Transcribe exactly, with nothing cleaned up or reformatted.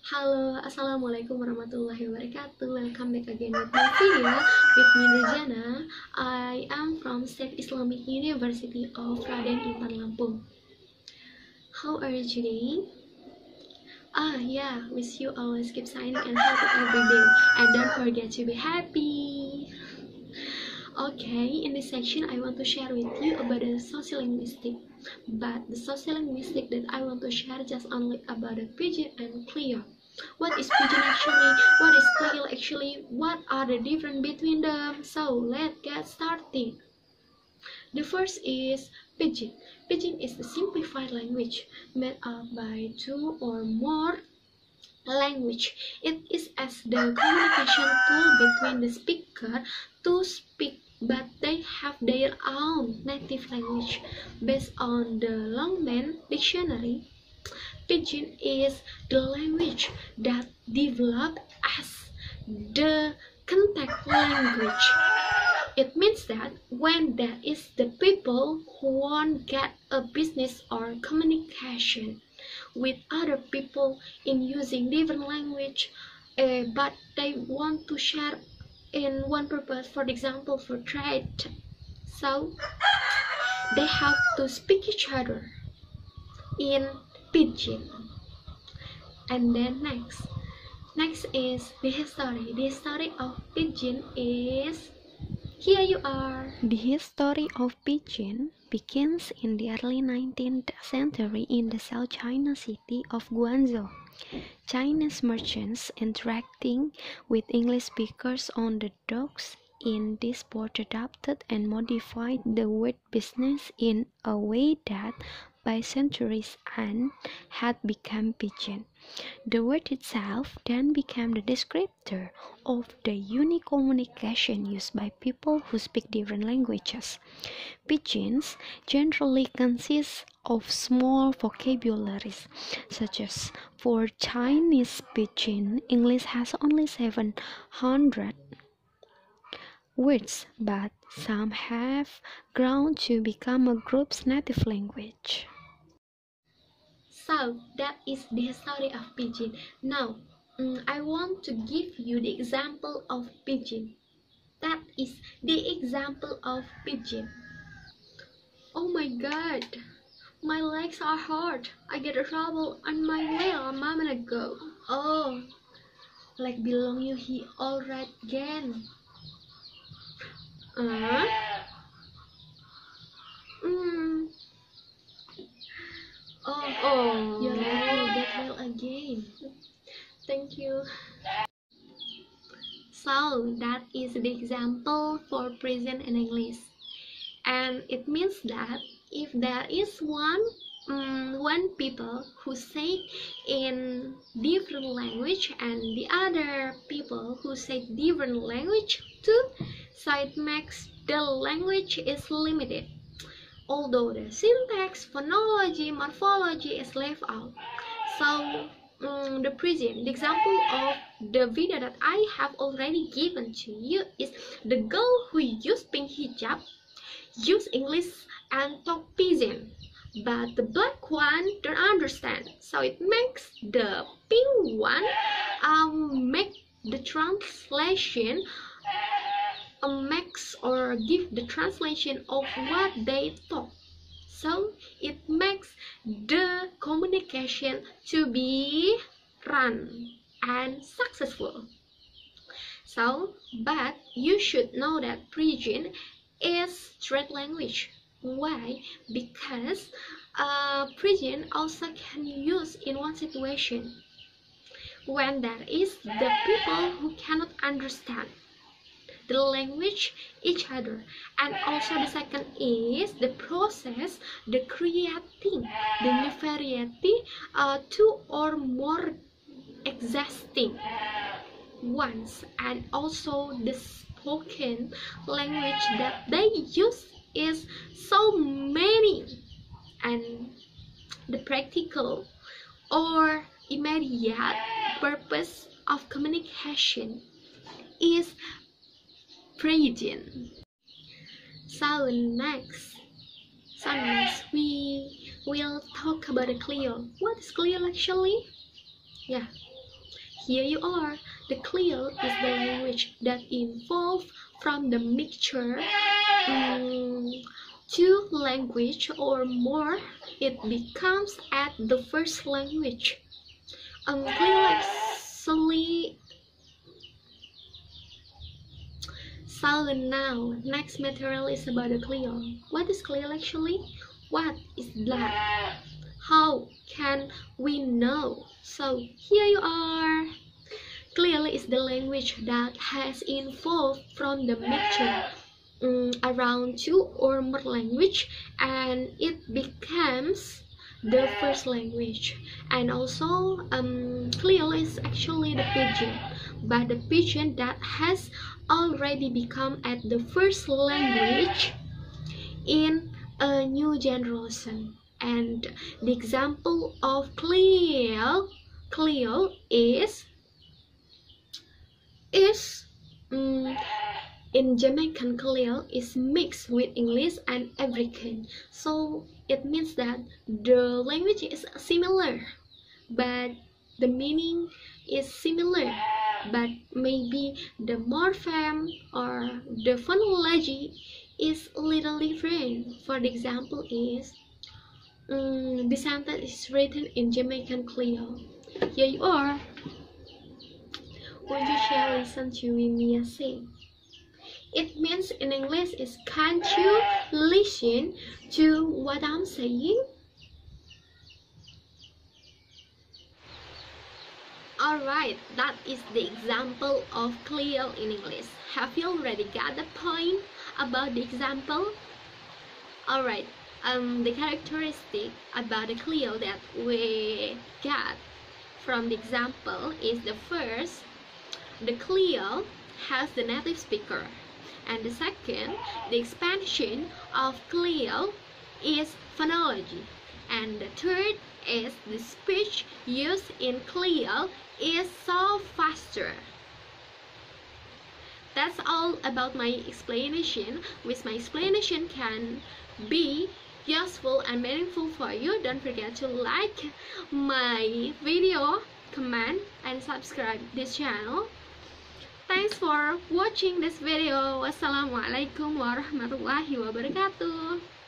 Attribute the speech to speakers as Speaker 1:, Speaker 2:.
Speaker 1: Halo, assalamualaikum warahmatullahi wabarakatuh. Welcome back again with my video with me Nurjana. I am from State Islamic University of Raden Intan Lampung. How are you today? Ah yeah, wish you always keep shining and healthy every day, and don't forget to be happy. Okay, in this section I want to share with you about the sociolinguistic. But the sociolinguistic that I want to share just only about the pidgin and Clio. What is pidgin actually? What is Clio actually? What are the difference between them? So let's get started. The first is pidgin. Pidgin is a simplified language made up by two or more language. It is as the communication tool between the speaker to speak, but they have their own native language. Based on the Longman Dictionary, Pidgin is the language that developed as the contact language. It means that when there is the people who want get a business or communication with other people in using different language, uh, but they want to share in one purpose, for example for trade, so they have to speak each other in pidgin. And then next next is the history. The history of pidgin is, here you are.
Speaker 2: The history of pidgin begins in the early nineteenth century in the South China city of Guangzhou. Chinese merchants interacting with English speakers on the docks in this port adapted and modified the word business in a way that by centuries and had become pidgin. The word itself then became the descriptor of the unique communication used by people who speak different languages. Pidgins generally consist of small vocabularies, such as for Chinese pidgin, English has only seven hundred words, but some have grown to become a group's native language.
Speaker 1: So that is the history of pidgin. Now mm, I want to give you the example of pidgin. That is the example of pidgin. Oh my god, my legs are hard. I get a trouble on my way a moment ago. Oh, like belong you he alright again. Uh? Mm. Oh, oh, your leg will get well again. Thank you. So that is the example for present in English, and it means that if there is one um, one people who say in different language and the other people who say different language too, so it makes the language is limited, although the syntax, phonology, morphology is left out. So um, the present, the example of the video that I have already given to you is the girl who used pink hijab, use English and talk pidgin, but the black one don't understand, so it makes the pink one um, make the translation um, makes or give the translation of what they talk, so it makes the communication to be run and successful. So but you should know that pidgin is trade language. Why? Because uh, pidgin also can use in one situation when there is the people who cannot understand the language each other, and also the second is the process, the creating the new variety, uh, two or more existing ones, and also the spoken language that they use is so many, and the practical or immediate purpose of communication is pidgin. So next, so next we will talk about the Clio. What is Clio actually? Yeah, Here you are. The Creole is the language that evolved from the mixture um, two language or more. It becomes at the first language. Um, Creole actually. So now, next material is about the Creole. What is Creole actually? What is that? How can we know? So here you are. Creole is the language that has evolved from the mixture um, around two or more language, and it becomes the first language. And also, um, Creole is actually the pidgin, but the pidgin that has already become at the first language in a new generation. And the example of Creole, Creole is is um, in Jamaican Creole is mixed with English and African, so it means that the language is similar, but the meaning is similar, but maybe the morpheme or the phonology is a little different. For the example is um, the sentence is written in Jamaican Creole. Here you are. Won't you share listen to me say? It means in English is can't you listen to what I'm saying? Alright, that is the example of Creole in English. Have you already got the point about the example? Alright, um, the characteristic about the Creole that we got from the example is the first, the Creole has the native speaker, and the second, the expansion of Creole is phonology, and the third is the speech used in Creole is so faster. That's all about my explanation. With my explanation can be useful and meaningful for you. Don't forget to like my video, comment, and subscribe this channel. Thanks for watching this video. Wassalamualaikum warahmatullahi wabarakatuh.